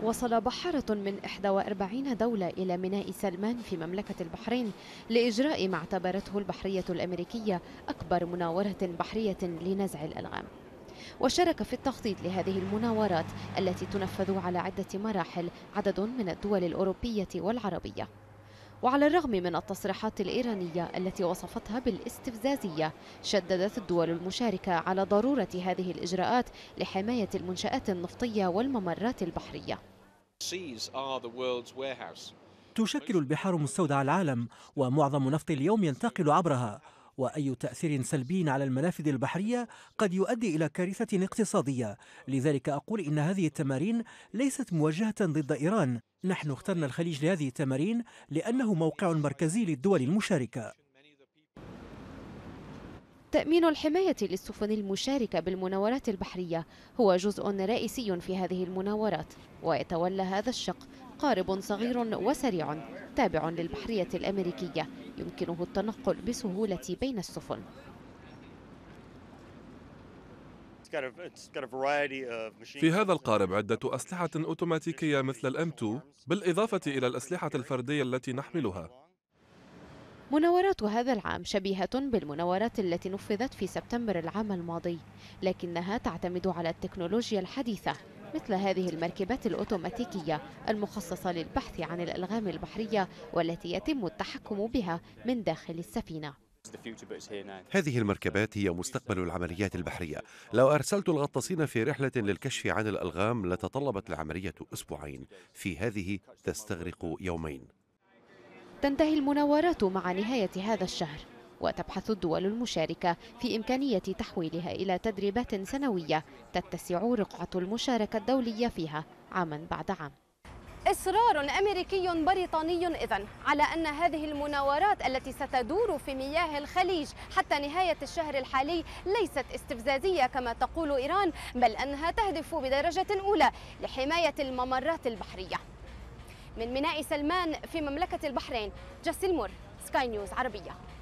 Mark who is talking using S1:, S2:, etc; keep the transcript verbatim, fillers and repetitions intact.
S1: وصل بحارة من إحدى وأربعين دولة إلى ميناء سلمان في مملكة البحرين لإجراء ما اعتبرته البحرية الأمريكية أكبر مناورة بحرية لنزع الألغام. وشارك في التخطيط لهذه المناورات التي تنفذ على عدة مراحل عدد من الدول الأوروبية والعربية. وعلى الرغم من التصريحات الإيرانية التي وصفتها بالاستفزازية، شددت الدول المشاركة على ضرورة هذه الإجراءات لحماية المنشآت النفطية والممرات البحرية.
S2: تشكل البحار مستودع العالم، ومعظم نفط اليوم ينتقل عبرها، وأي تأثير سلبي على المنافذ البحرية قد يؤدي إلى كارثة اقتصادية. لذلك أقول إن هذه التمارين ليست موجهة ضد إيران. نحن اخترنا الخليج لهذه التمارين لأنه موقع مركزي للدول المشاركة.
S1: تأمين الحماية للسفن المشاركة بالمناورات البحرية هو جزء رئيسي في هذه المناورات، ويتولى هذا الشق قارب صغير وسريع تابع للبحرية الأمريكية يمكنه التنقل بسهولة بين السفن.
S3: في هذا القارب عدة أسلحة أوتوماتيكية مثل الإم تو، بالإضافة إلى الأسلحة الفردية التي نحملها.
S1: مناورات هذا العام شبيهة بالمناورات التي نفذت في سبتمبر العام الماضي، لكنها تعتمد على التكنولوجيا الحديثة مثل هذه المركبات الأوتوماتيكية المخصصة للبحث عن الألغام البحرية والتي يتم التحكم بها من داخل السفينة.
S4: هذه المركبات هي مستقبل العمليات البحرية. لو أرسلت الغطاسين في رحلة للكشف عن الألغام لتطلبت العملية أسبوعين، في هذه تستغرق يومين.
S1: تنتهي المناورات مع نهاية هذا الشهر، وتبحث الدول المشاركة في إمكانية تحويلها إلى تدريبات سنوية تتسع رقعة المشاركة الدولية فيها عاما بعد عام. إصرار أمريكي بريطاني إذن على أن هذه المناورات التي ستدور في مياه الخليج حتى نهاية الشهر الحالي ليست استفزازية كما تقول إيران، بل أنها تهدف بدرجة أولى لحماية الممرات البحرية. من ميناء سلمان في مملكة البحرين، جسي المر، سكاي نيوز عربية.